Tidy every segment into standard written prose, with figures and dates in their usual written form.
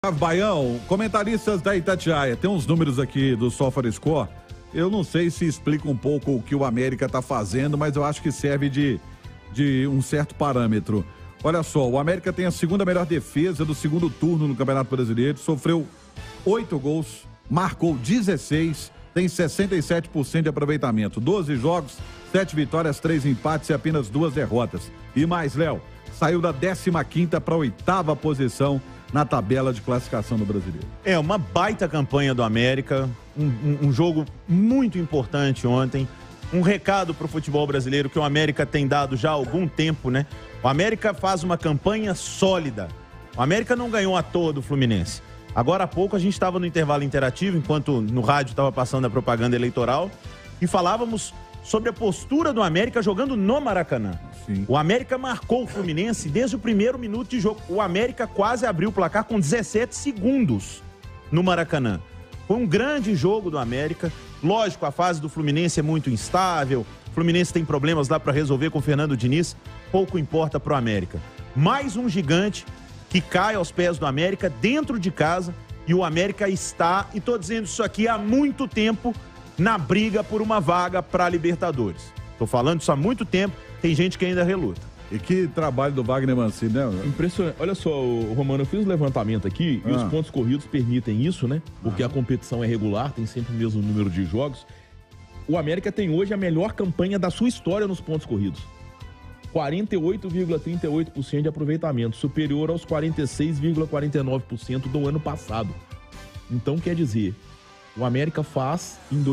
Baião, comentaristas da Itatiaia, tem uns números aqui do SofaScore. Eu não sei se explica um pouco o que o América está fazendo, mas eu acho que serve de um certo parâmetro. Olha só, o América tem a segunda melhor defesa do segundo turno no Campeonato Brasileiro, sofreu 8 gols, marcou 16, tem 67% de aproveitamento, 12 jogos, 7 vitórias, 3 empates e apenas 2 derrotas. E mais, Léo, saiu da 15ª para a 8ª posição na tabela de classificação do Brasileiro. É uma baita campanha do América, um jogo muito importante ontem, um recado para o futebol brasileiro que o América tem dado já há algum tempo, né? O América faz uma campanha sólida. O América não ganhou à toa do Fluminense. Agora há pouco a gente estava no intervalo interativo, enquanto no rádio estava passando a propaganda eleitoral, e falávamos sobre a postura do América jogando no Maracanã. Sim. O América marcou o Fluminense desde o primeiro minuto de jogo. O América quase abriu o placar com 17 segundos no Maracanã. Foi um grande jogo do América. Lógico, a fase do Fluminense é muito instável. O Fluminense tem problemas lá para resolver com o Fernando Diniz. Pouco importa para o América. Mais um gigante que cai aos pés do América dentro de casa. E o América está, e estou dizendo isso aqui há muito tempo, na briga por uma vaga para a Libertadores. Estou falando isso há muito tempo, tem gente que ainda reluta. E que trabalho do Wagner Mancini, né? Impressionante. Olha só, Romano, eu fiz um levantamento aqui e os pontos corridos permitem isso, né? Porque a competição é regular, tem sempre o mesmo número de jogos. O América tem hoje a melhor campanha da sua história nos pontos corridos. 48,38% de aproveitamento, superior aos 46,49% do ano passado. Então, quer dizer, o América faz, em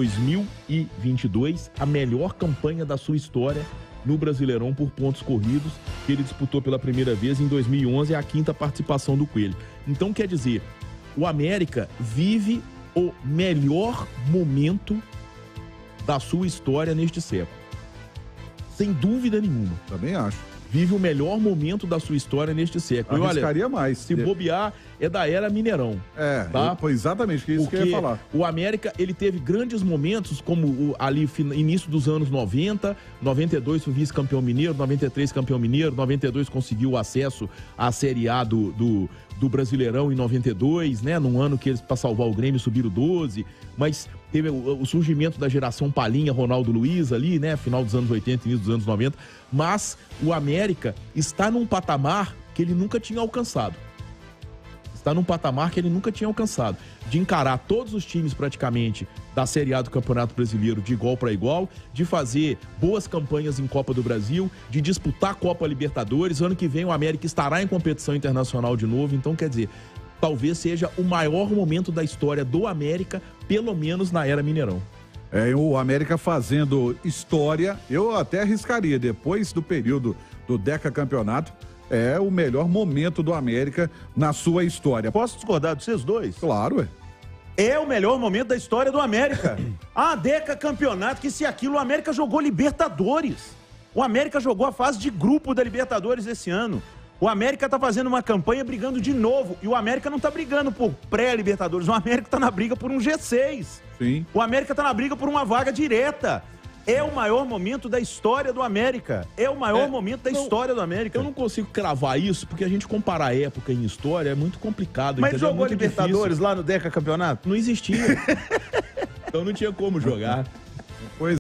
2022, a melhor campanha da sua história no Brasileirão por pontos corridos, que ele disputou pela primeira vez em 2011, é a 5ª participação do Coelho. Então, quer dizer, o América vive o melhor momento da sua história neste século. Sem dúvida nenhuma. Também acho. Vive o melhor momento da sua história neste século. Arriscaria mais. Se bobear, é da era Mineirão. Tá? Foi exatamente isso que eu ia falar. O América, ele teve grandes momentos, como ali início dos anos 90, 92 foi vice-campeão mineiro, 93 campeão mineiro, 92 conseguiu o acesso à Série A do Brasileirão em 92, né? Num ano que eles, para salvar o Grêmio, subiram 12, mas teve o surgimento da geração Palhinha, Ronaldo Luiz ali, né? Final dos anos 80, início dos anos 90, mas o América está num patamar que ele nunca tinha alcançado. Está num patamar que ele nunca tinha alcançado, de encarar todos os times praticamente da Série A do Campeonato Brasileiro de igual para igual, de fazer boas campanhas em Copa do Brasil, de disputar a Copa Libertadores. Ano que vem o América estará em competição internacional de novo, então quer dizer, talvez seja o maior momento da história do América, pelo menos na era Mineirão. O América fazendo história, eu até arriscaria, depois do período do decacampeonato, é o melhor momento do América na sua história. Posso discordar de vocês dois? Claro, É o melhor momento da história do América. Decacampeonato, que se aquilo, o América jogou Libertadores. O América jogou a fase de grupo da Libertadores esse ano. O América tá fazendo uma campanha brigando de novo. E o América não tá brigando por pré-Libertadores. O América tá na briga por um G6. Sim. O América tá na briga por uma vaga direta. É o maior momento da história do América. É o maior momento da história do América. Eu não consigo cravar isso, porque a gente comparar época em história é muito complicado. Mas entendeu? jogou É muito Libertadores difícil. lá no decacampeonato? Não existia. Então não tinha como jogar.